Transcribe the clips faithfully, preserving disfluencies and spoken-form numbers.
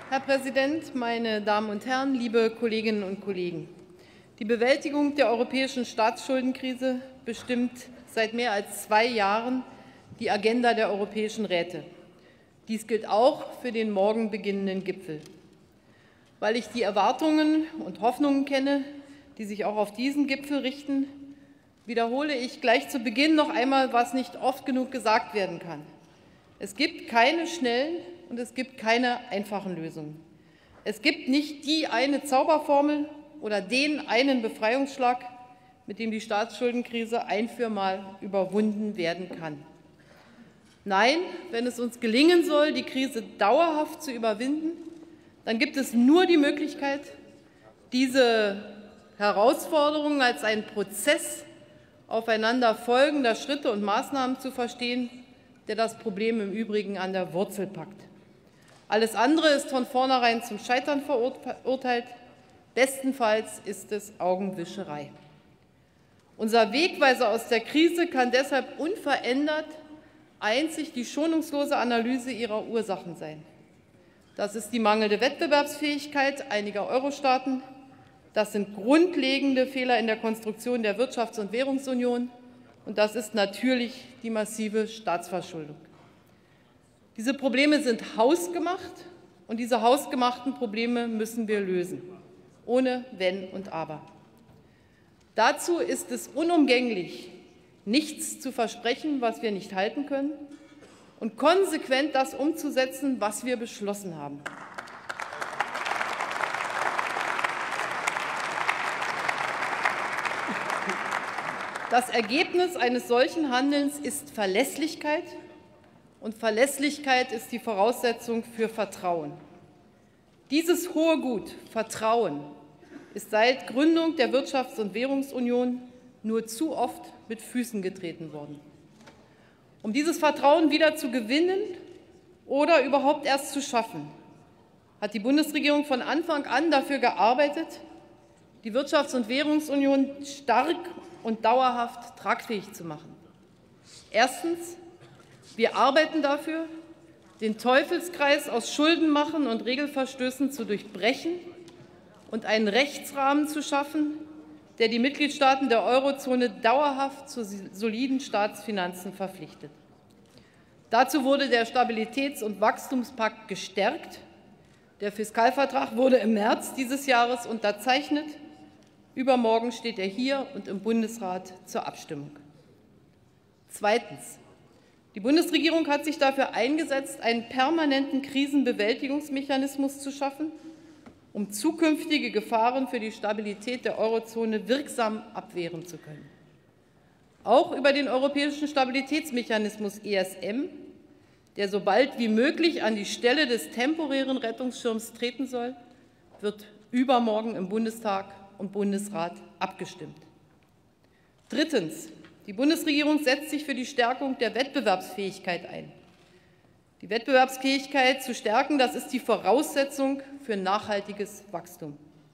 Herr Präsident, meine Damen und Herren, liebe Kolleginnen und Kollegen! Die Bewältigung der europäischen Staatsschuldenkrise bestimmt seit mehr als zwei Jahren die Agenda der europäischen Räte. Dies gilt auch für den morgen beginnenden Gipfel. Weil ich die Erwartungen und Hoffnungen kenne, die sich auch auf diesen Gipfel richten, wiederhole ich gleich zu Beginn noch einmal, was nicht oft genug gesagt werden kann. Es gibt keine schnellen und es gibt keine einfachen Lösungen. Es gibt nicht die eine Zauberformel oder den einen Befreiungsschlag, mit dem die Staatsschuldenkrise ein für mal überwunden werden kann. Nein, wenn es uns gelingen soll, die Krise dauerhaft zu überwinden, dann gibt es nur die Möglichkeit, diese Herausforderungen als einen Prozess aufeinander folgender Schritte und Maßnahmen zu verstehen, der das Problem im Übrigen an der Wurzel packt. Alles andere ist von vornherein zum Scheitern verurteilt. Bestenfalls ist es Augenwischerei. Unser Wegweiser aus der Krise kann deshalb unverändert einzig die schonungslose Analyse ihrer Ursachen sein. Das ist die mangelnde Wettbewerbsfähigkeit einiger Euro-Staaten. Das sind grundlegende Fehler in der Konstruktion der Wirtschafts- und Währungsunion. Und das ist natürlich die massive Staatsverschuldung. Diese Probleme sind hausgemacht, und diese hausgemachten Probleme müssen wir lösen, ohne Wenn und Aber. Dazu ist es unumgänglich, nichts zu versprechen, was wir nicht halten können, und konsequent das umzusetzen, was wir beschlossen haben. Das Ergebnis eines solchen Handelns ist Verlässlichkeit, und Verlässlichkeit ist die Voraussetzung für Vertrauen. Dieses hohe Gut, Vertrauen, ist seit Gründung der Wirtschafts- und Währungsunion nur zu oft mit Füßen getreten worden. Um dieses Vertrauen wieder zu gewinnen oder überhaupt erst zu schaffen, hat die Bundesregierung von Anfang an dafür gearbeitet, die Wirtschafts- und Währungsunion stark und dauerhaft tragfähig zu machen. Erstens, wir arbeiten dafür, den Teufelskreis aus Schuldenmachen und Regelverstößen zu durchbrechen und einen Rechtsrahmen zu schaffen, der die Mitgliedstaaten der Eurozone dauerhaft zu soliden Staatsfinanzen verpflichtet. Dazu wurde der Stabilitäts- und Wachstumspakt gestärkt. Der Fiskalvertrag wurde im März dieses Jahres unterzeichnet. Übermorgen steht er hier und im Bundesrat zur Abstimmung. Zweitens. Die Bundesregierung hat sich dafür eingesetzt, einen permanenten Krisenbewältigungsmechanismus zu schaffen, um zukünftige Gefahren für die Stabilität der Eurozone wirksam abwehren zu können. Auch über den Europäischen Stabilitätsmechanismus E S M, der so bald wie möglich an die Stelle des temporären Rettungsschirms treten soll, wird übermorgen im Bundestag und Bundesrat abgestimmt. Drittens. Die Bundesregierung setzt sich für die Stärkung der Wettbewerbsfähigkeit ein. Die Wettbewerbsfähigkeit zu stärken, das ist die Voraussetzung für nachhaltiges Wachstum.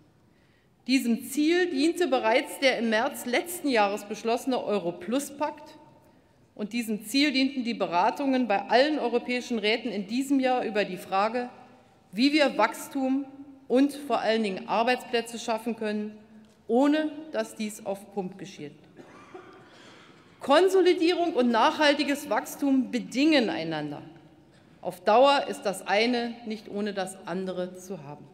Diesem Ziel diente bereits der im März letzten Jahres beschlossene Euro-Plus-Pakt, und diesem Ziel dienten die Beratungen bei allen europäischen Räten in diesem Jahr über die Frage, wie wir Wachstum und vor allen Dingen Arbeitsplätze schaffen können, ohne dass dies auf Pump geschieht. Konsolidierung und nachhaltiges Wachstum bedingen einander. Auf Dauer ist das eine nicht ohne das andere zu haben.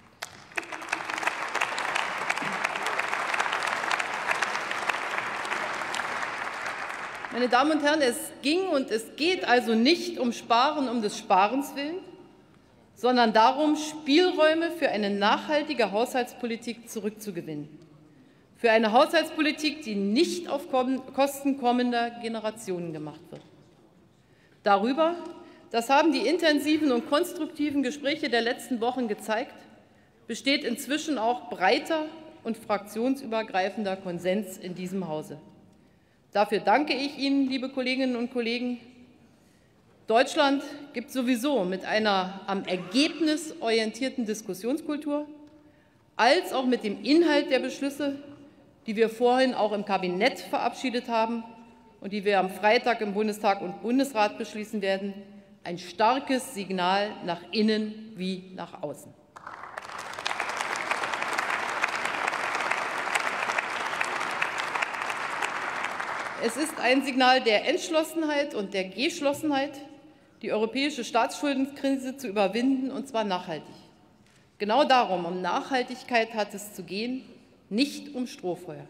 Meine Damen und Herren, es ging und es geht also nicht um Sparen um des Sparens willen, sondern darum, Spielräume für eine nachhaltige Haushaltspolitik zurückzugewinnen. Für eine Haushaltspolitik, die nicht auf Kosten kommender Generationen gemacht wird. Darüber, das haben die intensiven und konstruktiven Gespräche der letzten Wochen gezeigt, besteht inzwischen auch breiter und fraktionsübergreifender Konsens in diesem Hause. Dafür danke ich Ihnen, liebe Kolleginnen und Kollegen. Deutschland gibt sowieso mit einer am Ergebnis orientierten Diskussionskultur als auch mit dem Inhalt der Beschlüsse, die wir vorhin auch im Kabinett verabschiedet haben und die wir am Freitag im Bundestag und Bundesrat beschließen werden, ein starkes Signal nach innen wie nach außen. Es ist ein Signal der Entschlossenheit und der Geschlossenheit, die europäische Staatsschuldenkrise zu überwinden, und zwar nachhaltig. Genau darum, um Nachhaltigkeit hat es zu gehen, nicht um Strohfeuer.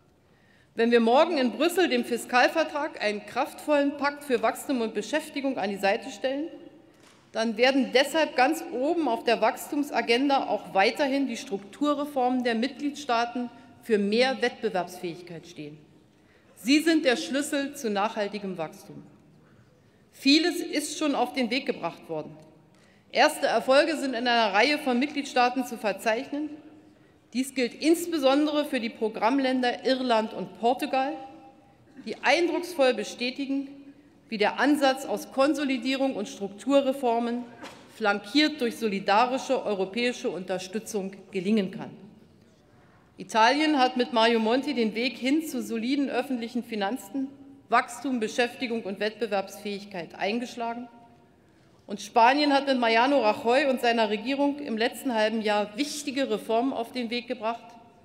Wenn wir morgen in Brüssel dem Fiskalvertrag einen kraftvollen Pakt für Wachstum und Beschäftigung an die Seite stellen, dann werden deshalb ganz oben auf der Wachstumsagenda auch weiterhin die Strukturreformen der Mitgliedstaaten für mehr Wettbewerbsfähigkeit stehen. Sie sind der Schlüssel zu nachhaltigem Wachstum. Vieles ist schon auf den Weg gebracht worden. Erste Erfolge sind in einer Reihe von Mitgliedstaaten zu verzeichnen. Dies gilt insbesondere für die Programmländer Irland und Portugal, die eindrucksvoll bestätigen, wie der Ansatz aus Konsolidierung und Strukturreformen, flankiert durch solidarische europäische Unterstützung, gelingen kann. Italien hat mit Mario Monti den Weg hin zu soliden öffentlichen Finanzen, Wachstum, Beschäftigung und Wettbewerbsfähigkeit eingeschlagen. Und Spanien hat mit Mariano Rajoy und seiner Regierung im letzten halben Jahr wichtige Reformen auf den Weg gebracht.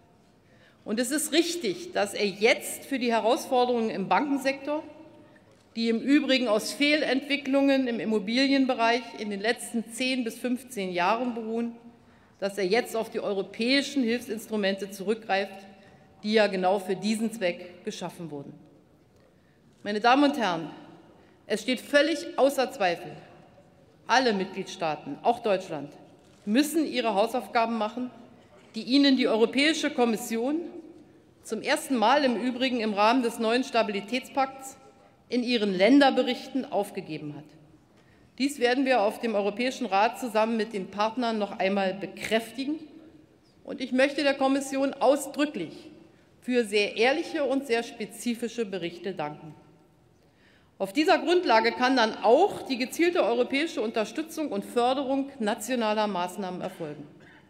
Und es ist richtig, dass er jetzt für die Herausforderungen im Bankensektor, die im Übrigen aus Fehlentwicklungen im Immobilienbereich in den letzten zehn bis fünfzehn Jahren beruhen, dass er jetzt auf die europäischen Hilfsinstrumente zurückgreift, die ja genau für diesen Zweck geschaffen wurden. Meine Damen und Herren, es steht völlig außer Zweifel, alle Mitgliedstaaten, auch Deutschland, müssen ihre Hausaufgaben machen, die ihnen die Europäische Kommission, zum ersten Mal im Übrigen im Rahmen des neuen Stabilitätspakts, in ihren Länderberichten aufgegeben hat. Dies werden wir auf dem Europäischen Rat zusammen mit den Partnern noch einmal bekräftigen. Und ich möchte der Kommission ausdrücklich für sehr ehrliche und sehr spezifische Berichte danken. Auf dieser Grundlage kann dann auch die gezielte europäische Unterstützung und Förderung nationaler Maßnahmen erfolgen.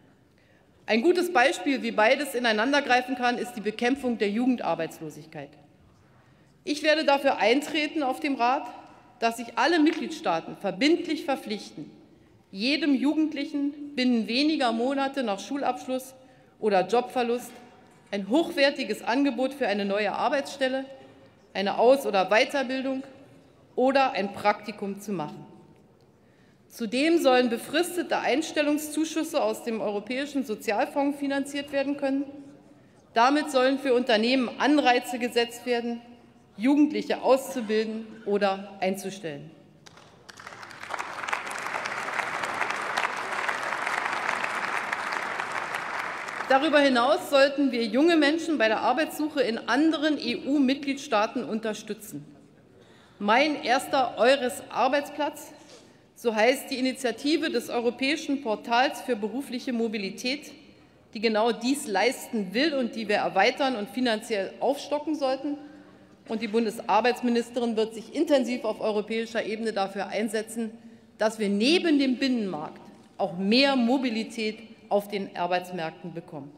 Ein gutes Beispiel, wie beides ineinandergreifen kann, ist die Bekämpfung der Jugendarbeitslosigkeit. Ich werde dafür eintreten auf dem Rat, dass sich alle Mitgliedstaaten verbindlich verpflichten, jedem Jugendlichen binnen weniger Monate nach Schulabschluss oder Jobverlust ein hochwertiges Angebot für eine neue Arbeitsstelle, eine Aus- oder Weiterbildung oder ein Praktikum zu machen. Zudem sollen befristete Einstellungszuschüsse aus dem Europäischen Sozialfonds finanziert werden können. Damit sollen für Unternehmen Anreize gesetzt werden, Jugendliche auszubilden oder einzustellen. Darüber hinaus sollten wir junge Menschen bei der Arbeitssuche in anderen E U-Mitgliedstaaten unterstützen. Mein erster EURES-Arbeitsplatz, so heißt die Initiative des Europäischen Portals für berufliche Mobilität, die genau dies leisten will und die wir erweitern und finanziell aufstocken sollten. Und die Bundesarbeitsministerin wird sich intensiv auf europäischer Ebene dafür einsetzen, dass wir neben dem Binnenmarkt auch mehr Mobilität auf den Arbeitsmärkten bekommen.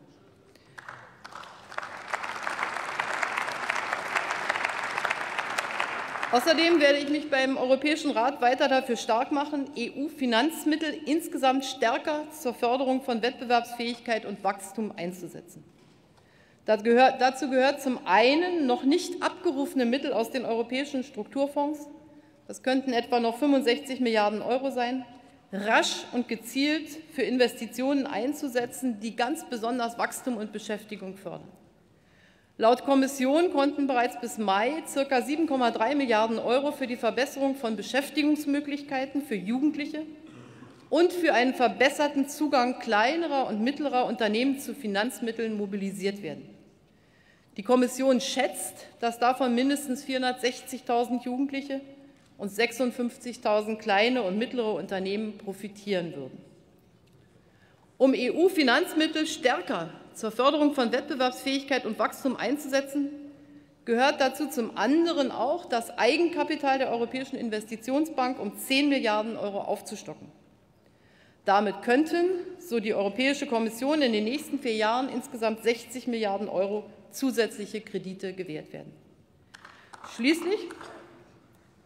Außerdem werde ich mich beim Europäischen Rat weiter dafür stark machen, E U-Finanzmittel insgesamt stärker zur Förderung von Wettbewerbsfähigkeit und Wachstum einzusetzen. Dazu gehört, dazu gehört zum einen noch nicht abgerufene Mittel aus den europäischen Strukturfonds, das könnten etwa noch fünfundsechzig Milliarden Euro sein, rasch und gezielt für Investitionen einzusetzen, die ganz besonders Wachstum und Beschäftigung fördern. Laut Kommission konnten bereits bis Mai ca. sieben Komma drei Milliarden Euro für die Verbesserung von Beschäftigungsmöglichkeiten für Jugendliche und für einen verbesserten Zugang kleinerer und mittlerer Unternehmen zu Finanzmitteln mobilisiert werden. Die Kommission schätzt, dass davon mindestens vierhundertsechzigtausend Jugendliche und sechsundfünfzigtausend kleine und mittlere Unternehmen profitieren würden. Um E U-Finanzmittel stärker zur Förderung von Wettbewerbsfähigkeit und Wachstum einzusetzen, gehört dazu zum anderen auch, das Eigenkapital der Europäischen Investitionsbank um zehn Milliarden Euro aufzustocken. Damit könnten, so die Europäische Kommission, in den nächsten vier Jahren insgesamt sechzig Milliarden Euro zusätzliche Kredite gewährt werden. Schließlich,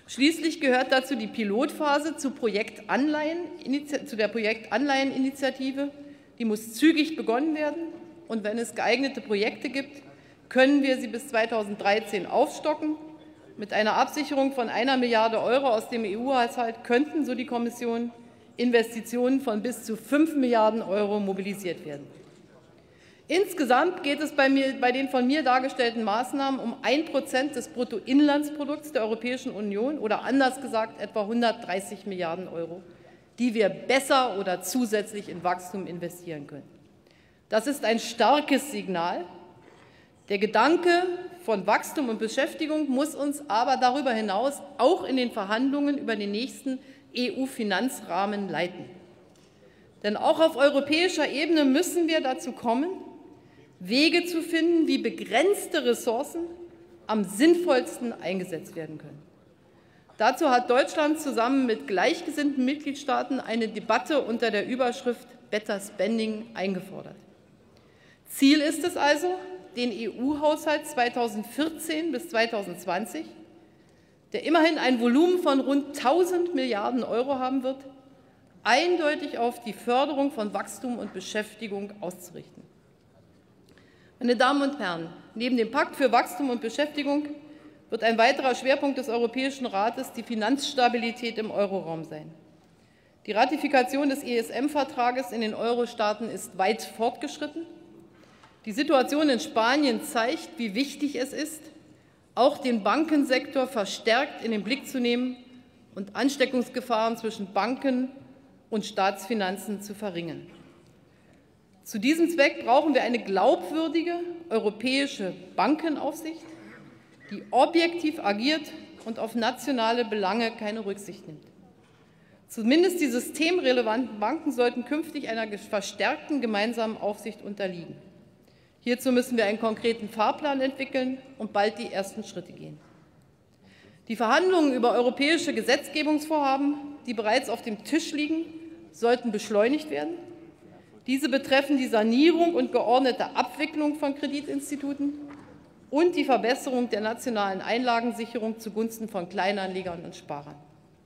Schließlich gehört dazu die Pilotphase zu, Projektanleihen, zu der Projektanleiheninitiative. Die muss zügig begonnen werden. Und wenn es geeignete Projekte gibt, können wir sie bis zweitausenddreizehn aufstocken. Mit einer Absicherung von einer Milliarde Euro aus dem E U-Haushalt könnten, so die Kommission, Investitionen von bis zu fünf Milliarden Euro mobilisiert werden. Insgesamt geht es bei, mir, bei den von mir dargestellten Maßnahmen um ein Prozent des Bruttoinlandsprodukts der Europäischen Union oder anders gesagt etwa hundertdreißig Milliarden Euro, die wir besser oder zusätzlich in Wachstum investieren können. Das ist ein starkes Signal. Der Gedanke von Wachstum und Beschäftigung muss uns aber darüber hinaus auch in den Verhandlungen über den nächsten E U-Finanzrahmen leiten. Denn auch auf europäischer Ebene müssen wir dazu kommen, Wege zu finden, wie begrenzte Ressourcen am sinnvollsten eingesetzt werden können. Dazu hat Deutschland zusammen mit gleichgesinnten Mitgliedstaaten eine Debatte unter der Überschrift Better Spending eingefordert. Ziel ist es also, den E U-Haushalt zweitausendvierzehn bis zweitausendzwanzig, der immerhin ein Volumen von rund tausend Milliarden Euro haben wird, eindeutig auf die Förderung von Wachstum und Beschäftigung auszurichten. Meine Damen und Herren, neben dem Pakt für Wachstum und Beschäftigung wird ein weiterer Schwerpunkt des Europäischen Rates die Finanzstabilität im Euroraum sein. Die Ratifikation des E S M-Vertrages in den Euro-Staaten ist weit fortgeschritten. Die Situation in Spanien zeigt, wie wichtig es ist, auch den Bankensektor verstärkt in den Blick zu nehmen und Ansteckungsgefahren zwischen Banken und Staatsfinanzen zu verringern. Zu diesem Zweck brauchen wir eine glaubwürdige europäische Bankenaufsicht, die objektiv agiert und auf nationale Belange keine Rücksicht nimmt. Zumindest die systemrelevanten Banken sollten künftig einer verstärkten gemeinsamen Aufsicht unterliegen. Hierzu müssen wir einen konkreten Fahrplan entwickeln und bald die ersten Schritte gehen. Die Verhandlungen über europäische Gesetzgebungsvorhaben, die bereits auf dem Tisch liegen, sollten beschleunigt werden. Diese betreffen die Sanierung und geordnete Abwicklung von Kreditinstituten und die Verbesserung der nationalen Einlagensicherung zugunsten von Kleinanlegern und Sparern.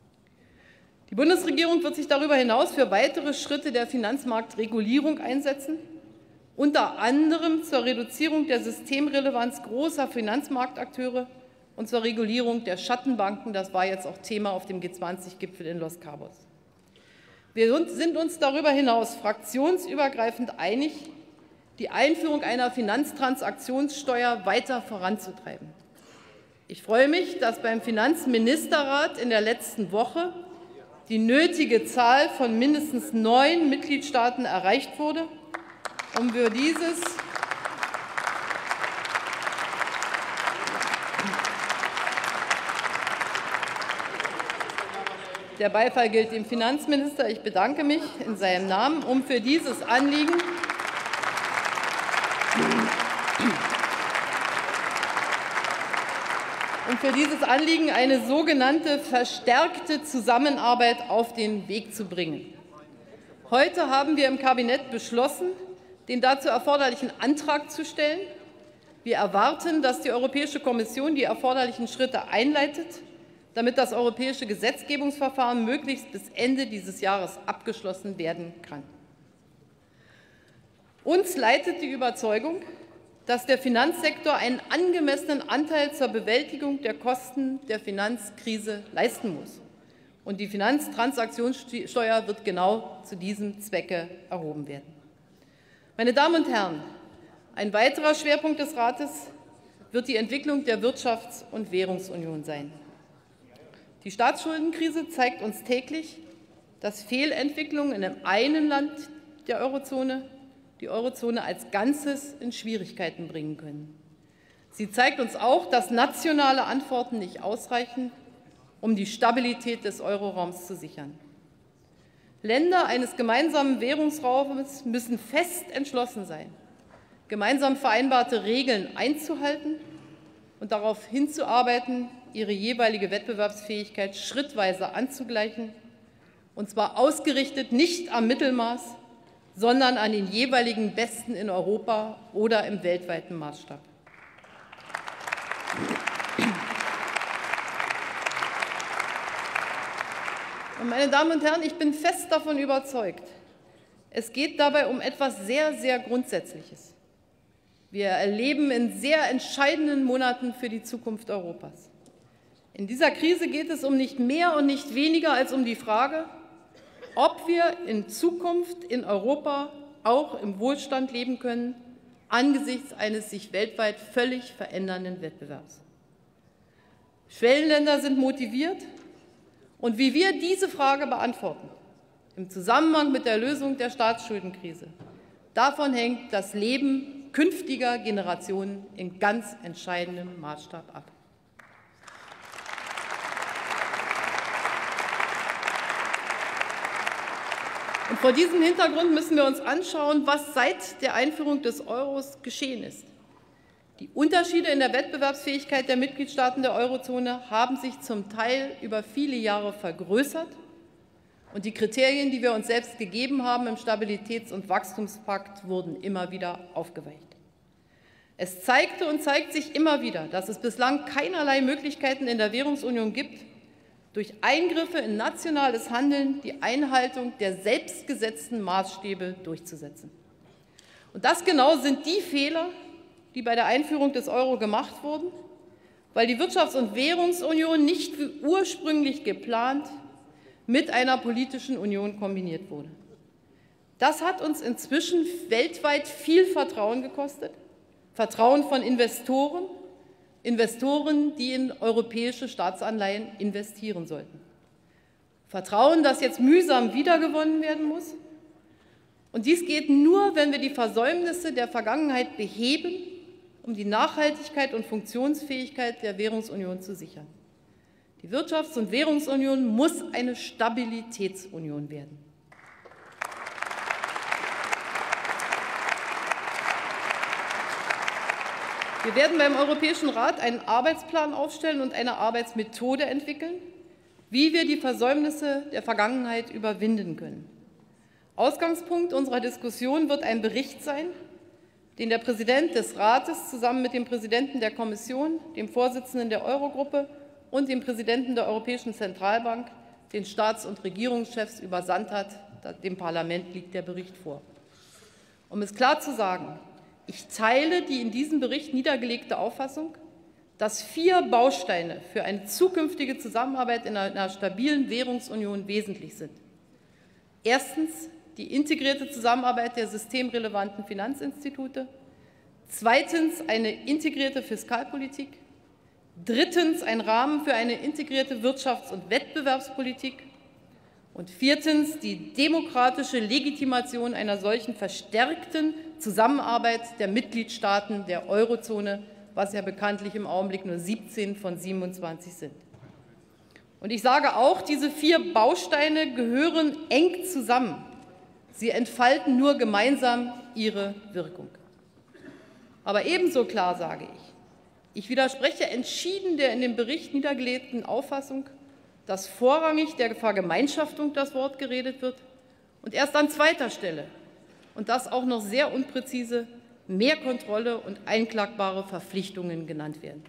Die Bundesregierung wird sich darüber hinaus für weitere Schritte der Finanzmarktregulierung einsetzen, unter anderem zur Reduzierung der Systemrelevanz großer Finanzmarktakteure und zur Regulierung der Schattenbanken. Das war jetzt auch Thema auf dem G zwanzig Gipfel in Los Cabos. Wir sind uns darüber hinaus fraktionsübergreifend einig, die Einführung einer Finanztransaktionssteuer weiter voranzutreiben. Ich freue mich, dass beim Finanzministerrat in der letzten Woche die nötige Zahl von mindestens neun Mitgliedstaaten erreicht wurde, um für dieses Der Beifall gilt dem Finanzminister. Ich bedanke mich in seinem Namen, um für dieses Anliegen um für dieses Anliegen eine sogenannte verstärkte Zusammenarbeit auf den Weg zu bringen. Heute haben wir im Kabinett beschlossen, den dazu erforderlichen Antrag zu stellen. Wir erwarten, dass die Europäische Kommission die erforderlichen Schritte einleitet, damit das europäische Gesetzgebungsverfahren möglichst bis Ende dieses Jahres abgeschlossen werden kann. Uns leitet die Überzeugung, dass der Finanzsektor einen angemessenen Anteil zur Bewältigung der Kosten der Finanzkrise leisten muss. Und die Finanztransaktionssteuer wird genau zu diesem Zwecke erhoben werden. Meine Damen und Herren, ein weiterer Schwerpunkt des Rates wird die Entwicklung der Wirtschafts- und Währungsunion sein. Die Staatsschuldenkrise zeigt uns täglich, dass Fehlentwicklungen in einem Land der Eurozone die Eurozone als Ganzes in Schwierigkeiten bringen können. Sie zeigt uns auch, dass nationale Antworten nicht ausreichen, um die Stabilität des Euroraums zu sichern. Länder eines gemeinsamen Währungsraumes müssen fest entschlossen sein, gemeinsam vereinbarte Regeln einzuhalten und darauf hinzuarbeiten, ihre jeweilige Wettbewerbsfähigkeit schrittweise anzugleichen, und zwar ausgerichtet nicht am Mittelmaß, sondern an den jeweiligen Besten in Europa oder im weltweiten Maßstab. Und meine Damen und Herren, ich bin fest davon überzeugt, es geht dabei um etwas sehr, sehr Grundsätzliches. Wir erleben in sehr entscheidenden Monaten für die Zukunft Europas. In dieser Krise geht es um nicht mehr und nicht weniger als um die Frage, ob wir in Zukunft in Europa auch im Wohlstand leben können, angesichts eines sich weltweit völlig verändernden Wettbewerbs. Schwellenländer sind motiviert, und wie wir diese Frage beantworten, im Zusammenhang mit der Lösung der Staatsschuldenkrise, davon hängt das Leben künftiger Generationen in ganz entscheidendem Maßstab ab. Und vor diesem Hintergrund müssen wir uns anschauen, was seit der Einführung des Euros geschehen ist. Die Unterschiede in der Wettbewerbsfähigkeit der Mitgliedstaaten der Eurozone haben sich zum Teil über viele Jahre vergrößert, und die Kriterien, die wir uns selbst gegeben haben im Stabilitäts- und Wachstumspakt, wurden immer wieder aufgeweicht. Es zeigte und zeigt sich immer wieder, dass es bislang keinerlei Möglichkeiten in der Währungsunion gibt, durch Eingriffe in nationales Handeln die Einhaltung der selbstgesetzten Maßstäbe durchzusetzen. Und das genau sind die Fehler, die bei der Einführung des Euro gemacht wurden, weil die Wirtschafts- und Währungsunion nicht wie ursprünglich geplant mit einer politischen Union kombiniert wurde. Das hat uns inzwischen weltweit viel Vertrauen gekostet, Vertrauen von Investoren, Investoren, die in europäische Staatsanleihen investieren sollten. Vertrauen, das jetzt mühsam wiedergewonnen werden muss. Und dies geht nur, wenn wir die Versäumnisse der Vergangenheit beheben, um die Nachhaltigkeit und Funktionsfähigkeit der Währungsunion zu sichern. Die Wirtschafts- und Währungsunion muss eine Stabilitätsunion werden. Wir werden beim Europäischen Rat einen Arbeitsplan aufstellen und eine Arbeitsmethode entwickeln, wie wir die Versäumnisse der Vergangenheit überwinden können. Ausgangspunkt unserer Diskussion wird ein Bericht sein, den der Präsident des Rates zusammen mit dem Präsidenten der Kommission, dem Vorsitzenden der Eurogruppe und dem Präsidenten der Europäischen Zentralbank den Staats- und Regierungschefs übersandt hat. Dem Parlament liegt der Bericht vor. Um es klar zu sagen, ich teile die in diesem Bericht niedergelegte Auffassung, dass vier Bausteine für eine zukünftige Zusammenarbeit in einer stabilen Währungsunion wesentlich sind. Erstens die integrierte Zusammenarbeit der systemrelevanten Finanzinstitute, zweitens eine integrierte Fiskalpolitik, drittens ein Rahmen für eine integrierte Wirtschafts- und Wettbewerbspolitik und viertens die demokratische Legitimation einer solchen verstärkten Zusammenarbeit der Mitgliedstaaten der Eurozone, was ja bekanntlich im Augenblick nur siebzehn von siebenundzwanzig sind. Und ich sage auch, diese vier Bausteine gehören eng zusammen. Sie entfalten nur gemeinsam ihre Wirkung. Aber ebenso klar sage ich, ich widerspreche entschieden der in dem Bericht niedergelegten Auffassung, dass vorrangig der Vergemeinschaftung das Wort geredet wird und erst an zweiter Stelle, und das auch noch sehr unpräzise, mehr Kontrolle und einklagbare Verpflichtungen genannt werden.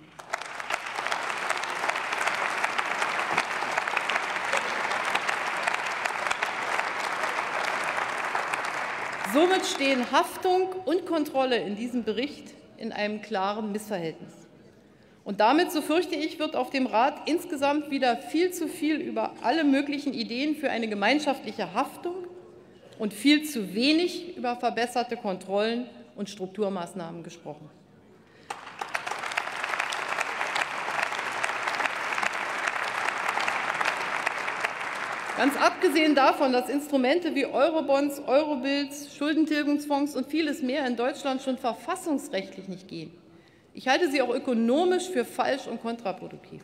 Somit stehen Haftung und Kontrolle in diesem Bericht in einem klaren Missverhältnis. Und damit, so fürchte ich, wird auf dem Rat insgesamt wieder viel zu viel über alle möglichen Ideen für eine gemeinschaftliche Haftung und viel zu wenig über verbesserte Kontrollen und Strukturmaßnahmen gesprochen. Ganz abgesehen davon, dass Instrumente wie Eurobonds, Eurobills, Schuldentilgungsfonds und vieles mehr in Deutschland schon verfassungsrechtlich nicht gehen. Ich halte sie auch ökonomisch für falsch und kontraproduktiv.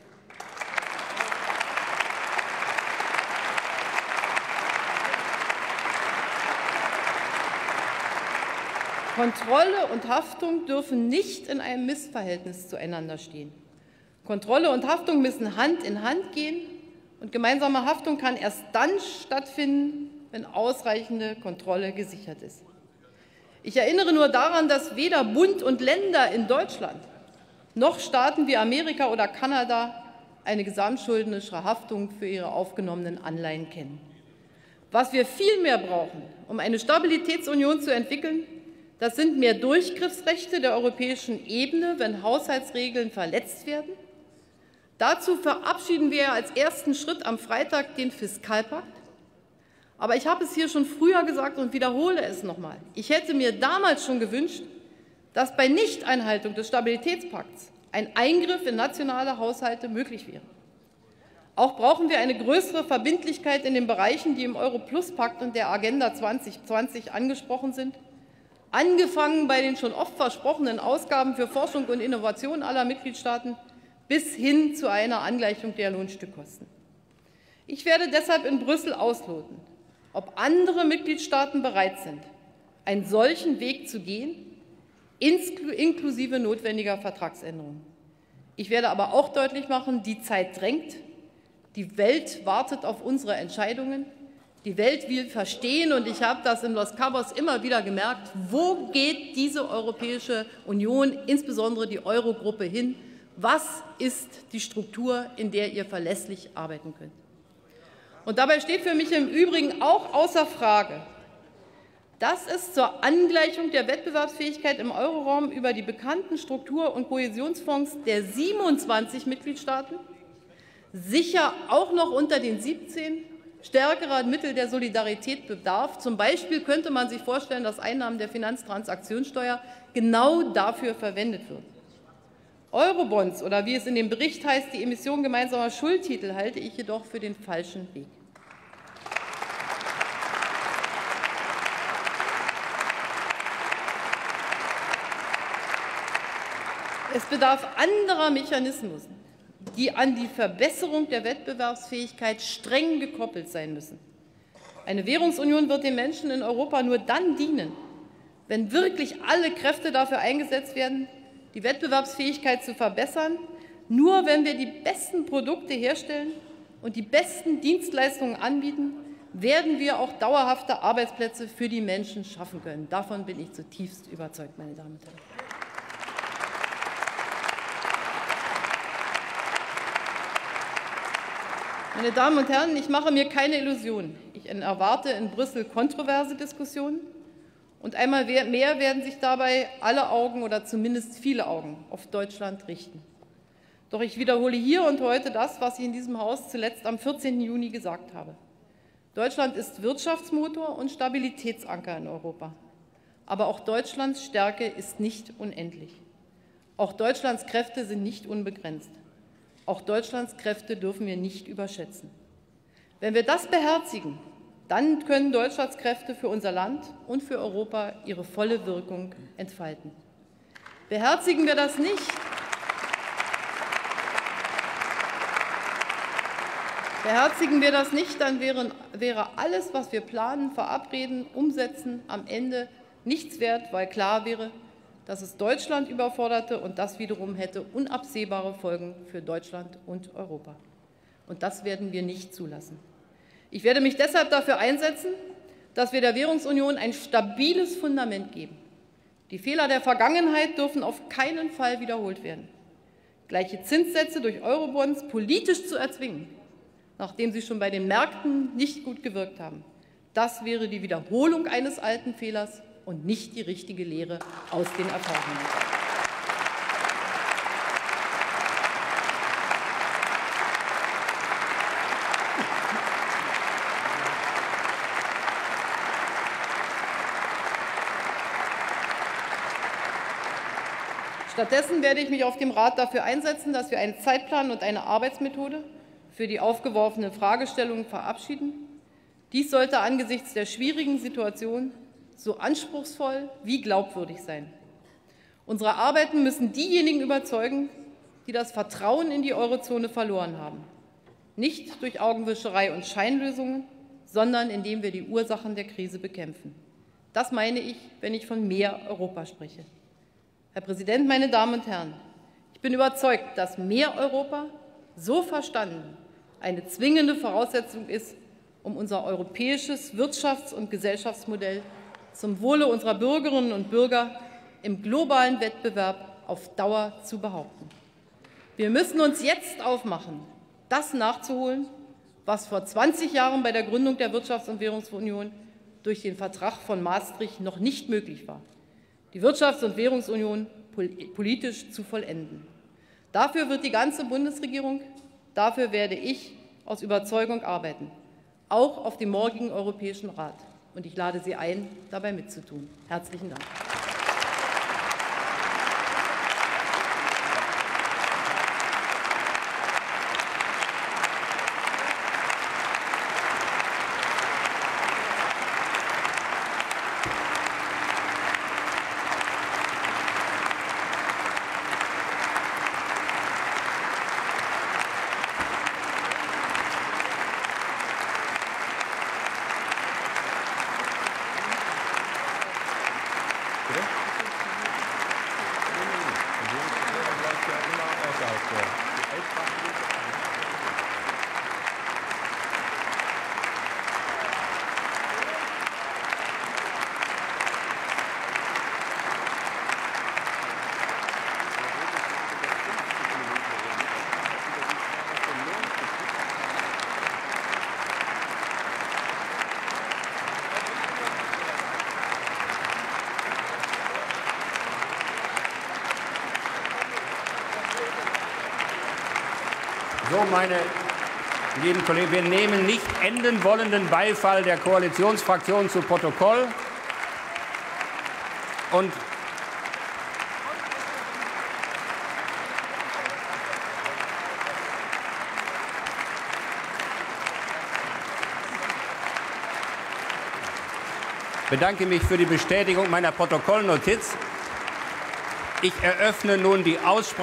Kontrolle und Haftung dürfen nicht in einem Missverhältnis zueinander stehen. Kontrolle und Haftung müssen Hand in Hand gehen, und gemeinsame Haftung kann erst dann stattfinden, wenn ausreichende Kontrolle gesichert ist. Ich erinnere nur daran, dass weder Bund und Länder in Deutschland noch Staaten wie Amerika oder Kanada eine gesamtschuldnerische Haftung für ihre aufgenommenen Anleihen kennen. Was wir vielmehr brauchen, um eine Stabilitätsunion zu entwickeln, das sind mehr Durchgriffsrechte der europäischen Ebene, wenn Haushaltsregeln verletzt werden. Dazu verabschieden wir als ersten Schritt am Freitag den Fiskalpakt. Aber ich habe es hier schon früher gesagt und wiederhole es noch einmal. Ich hätte mir damals schon gewünscht, dass bei Nichteinhaltung des Stabilitätspakts ein Eingriff in nationale Haushalte möglich wäre. Auch brauchen wir eine größere Verbindlichkeit in den Bereichen, die im Euro-Plus-Pakt und der Agenda zwanzig zwanzig angesprochen sind, angefangen bei den schon oft versprochenen Ausgaben für Forschung und Innovation aller Mitgliedstaaten bis hin zu einer Angleichung der Lohnstückkosten. Ich werde deshalb in Brüssel ausloten, ob andere Mitgliedstaaten bereit sind, einen solchen Weg zu gehen, inklusive notwendiger Vertragsänderungen. Ich werde aber auch deutlich machen, die Zeit drängt. Die Welt wartet auf unsere Entscheidungen. Die Welt will verstehen, und ich habe das in Los Cabos immer wieder gemerkt, wo geht diese Europäische Union, insbesondere die Eurogruppe, hin? Was ist die Struktur, in der ihr verlässlich arbeiten könnt? Und dabei steht für mich im Übrigen auch außer Frage, dass es zur Angleichung der Wettbewerbsfähigkeit im Euroraum über die bekannten Struktur- und Kohäsionsfonds der siebenundzwanzig Mitgliedstaaten, sicher auch noch unter den siebzehn, stärkerer Mittel der Solidarität bedarf. Zum Beispiel könnte man sich vorstellen, dass Einnahmen der Finanztransaktionssteuer genau dafür verwendet wird. Eurobonds oder wie es in dem Bericht heißt, die Emission gemeinsamer Schuldtitel, halte ich jedoch für den falschen Weg. Es bedarf anderer Mechanismen, die an die Verbesserung der Wettbewerbsfähigkeit streng gekoppelt sein müssen. Eine Währungsunion wird den Menschen in Europa nur dann dienen, wenn wirklich alle Kräfte dafür eingesetzt werden, die Wettbewerbsfähigkeit zu verbessern. Nur wenn wir die besten Produkte herstellen und die besten Dienstleistungen anbieten, werden wir auch dauerhafte Arbeitsplätze für die Menschen schaffen können. Davon bin ich zutiefst überzeugt, meine Damen und Herren. Meine Damen und Herren, ich mache mir keine Illusionen. Ich erwarte in Brüssel kontroverse Diskussionen. Und einmal mehr werden sich dabei alle Augen oder zumindest viele Augen auf Deutschland richten. Doch ich wiederhole hier und heute das, was ich in diesem Haus zuletzt am vierzehnten Juni gesagt habe. Deutschland ist Wirtschaftsmotor und Stabilitätsanker in Europa. Aber auch Deutschlands Stärke ist nicht unendlich. Auch Deutschlands Kräfte sind nicht unbegrenzt. Auch Deutschlands Kräfte dürfen wir nicht überschätzen. Wenn wir das beherzigen, dann können Deutschlands Kräfte für unser Land und für Europa ihre volle Wirkung entfalten. Beherzigen wir das nicht, beherzigen wir das nicht, dann wäre, wäre alles, was wir planen, verabreden, umsetzen, am Ende nichts wert, weil klar wäre, dass es Deutschland überforderte, und das wiederum hätte unabsehbare Folgen für Deutschland und Europa. Und das werden wir nicht zulassen. Ich werde mich deshalb dafür einsetzen, dass wir der Währungsunion ein stabiles Fundament geben. Die Fehler der Vergangenheit dürfen auf keinen Fall wiederholt werden. Gleiche Zinssätze durch Eurobonds politisch zu erzwingen, nachdem sie schon bei den Märkten nicht gut gewirkt haben, das wäre die Wiederholung eines alten Fehlers und nicht die richtige Lehre aus den Erfahrungen. Stattdessen werde ich mich auf dem Rat dafür einsetzen, dass wir einen Zeitplan und eine Arbeitsmethode für die aufgeworfenen Fragestellungen verabschieden. Dies sollte angesichts der schwierigen Situation so anspruchsvoll wie glaubwürdig sein. Unsere Arbeiten müssen diejenigen überzeugen, die das Vertrauen in die Eurozone verloren haben. Nicht durch Augenwischerei und Scheinlösungen, sondern indem wir die Ursachen der Krise bekämpfen. Das meine ich, wenn ich von mehr Europa spreche. Herr Präsident, meine Damen und Herren, ich bin überzeugt, dass mehr Europa, so verstanden, eine zwingende Voraussetzung ist, um unser europäisches Wirtschafts- und Gesellschaftsmodell zum Wohle unserer Bürgerinnen und Bürger im globalen Wettbewerb auf Dauer zu behaupten. Wir müssen uns jetzt aufmachen, das nachzuholen, was vor zwanzig Jahren bei der Gründung der Wirtschafts- und Währungsunion durch den Vertrag von Maastricht noch nicht möglich war, die Wirtschafts- und Währungsunion politisch zu vollenden. Dafür wird die ganze Bundesregierung, dafür werde ich aus Überzeugung arbeiten, auch auf dem morgigen Europäischen Rat. Und ich lade Sie ein, dabei mitzutun. Herzlichen Dank. So, meine lieben Kollegen, wir nehmen nicht enden wollenden Beifall der Koalitionsfraktionen zu Protokoll. Und bedanke mich für die Bestätigung meiner Protokollnotiz. Ich eröffne nun die Aussprache.